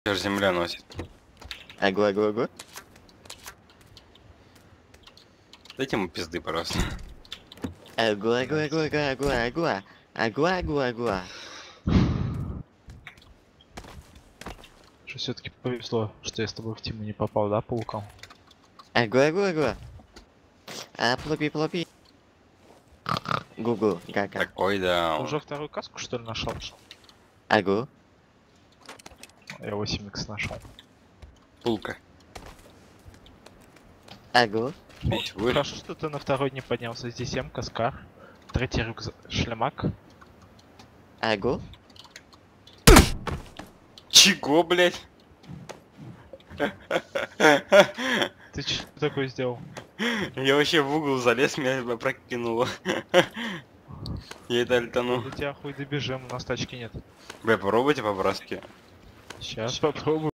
Аж земля носит. Агу. Дайте ему пизды, пожалуйста. Агу. Что все-таки повезло, что я с тобой в тиму не попал, да, пауком? Агу. А, плопи. Гугу, гака. Такой, да. Ты уже вторую каску, что ли, нашел? Агу. Я 8х нашел. Пулка. Агу. Ведь вы... Хорошо, что ты на второй не поднялся. Здесь М-ка, Скар. Третий шлемак. Агу. Чего, блять? Ты что такое сделал? Я вообще в угол залез, меня прокинуло. Я это альтанул. До тебя хуй добежим, у нас тачки нет. Бля, попробуйте по-братски. Сейчас попробую.